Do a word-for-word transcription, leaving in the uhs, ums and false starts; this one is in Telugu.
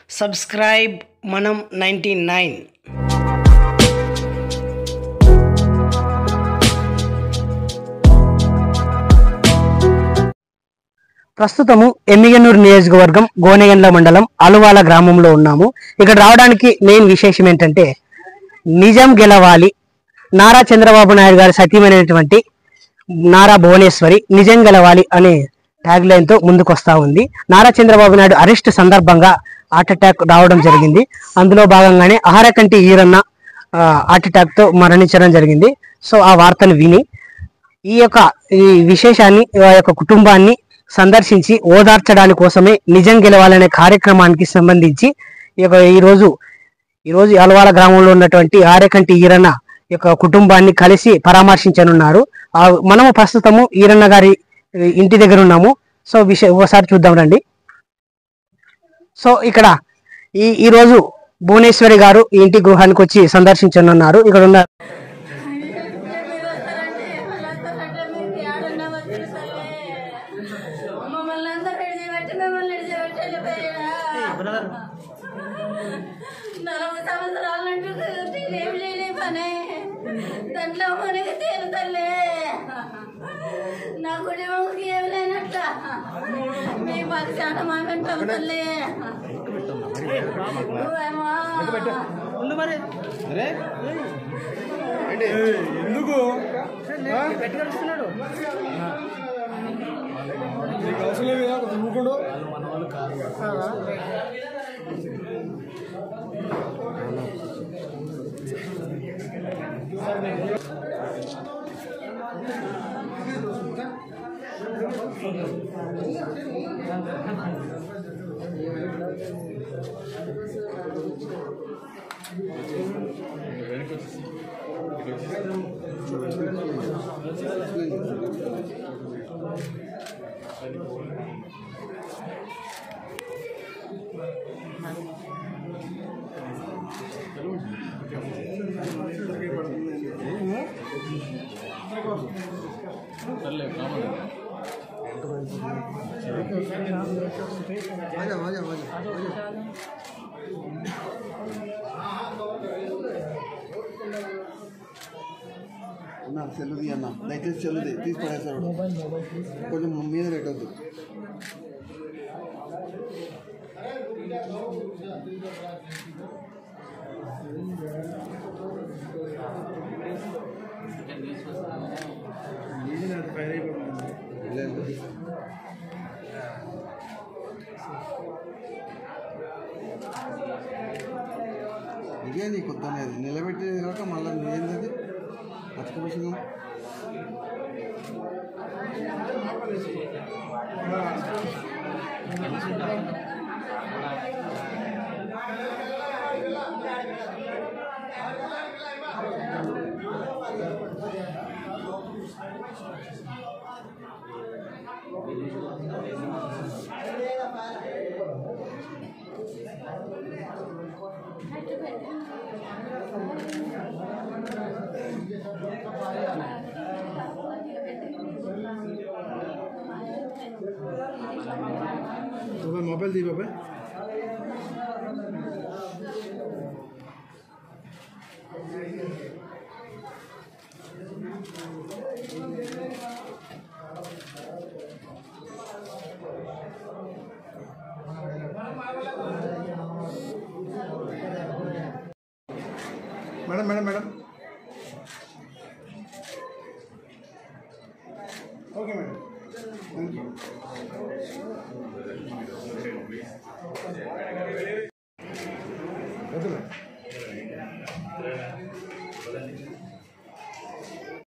సబ్స్క్రైబ్ మనం నైంటీ నైన్. ప్రస్తుతము ఎమ్మిగనూరు నియోజకవర్గం గోనెగండ్ల మండలం అలువాల గ్రామంలో ఉన్నాము. ఇక్కడ రావడానికి మెయిన్ విశేషం ఏంటంటే నిజం గెలవాలి, నారా చంద్రబాబు నాయుడు గారి సతీమైనటువంటి నారా భువనేశ్వరి నిజం గెలవాలి అనే ట్యాగ్ లైన్తో ముందుకు వస్తూ ఉంది. నారా చంద్రబాబు నాయుడు అరెస్ట్ సందర్భంగా హార్ట్ అటాక్ రావడం జరిగింది. అందులో భాగంగానే ఆహారకంటి ఈరన్న హార్ట్ అటాక్తో మరణించడం జరిగింది. సో ఆ వార్తను విని ఈ యొక్క ఈ విశేషాన్ని ఆ యొక్క కుటుంబాన్ని సందర్శించి ఓదార్చడానికి కోసమే నిజం గెలవాలనే కార్యక్రమానికి సంబంధించి ఈ యొక్క ఈరోజు ఈరోజు అలవాల గ్రామంలో ఉన్నటువంటి ఆహారకంటి ఈరన్న యొక్క కుటుంబాన్ని కలిసి పరామర్శించనున్నారు. మనము ప్రస్తుతము ఈరన్న గారి ఇంటి దగ్గర ఉన్నాము. సో విషయం ఒకసారి చూద్దాం రండి. సో ఇక్కడ ఈ ఈరోజు భువనేశ్వరి గారు ఈ ఇంటి గృహానికి వచ్చి సందర్శించనున్నారు. ఇక్కడ ఉన్న నలభై సంవత్సరాల నుండి ఏం చేయలే పనే దాంట్లో మనకి తీరుతలే నా కుటుంబంకి ఏం లేనట్ట మీ మాకు చాలా మాకు తల్లి ఎందుకు అవసరం ఊరుకోడు. అన్న సెల్లుది అన్న దయచేసి సెల్లుది తీసి పడేస్తాడు, కొంచెం మీద పెట్టద్దు. ఇదే నీ కొత్త అనేది నిలబెట్టేది కాక మళ్ళీ ఏంటది పచ్చకపక్షంగా మొబైల్ తీ బాబాయ్. Madam madam madam okay madam thank you. వద్దు మేడం.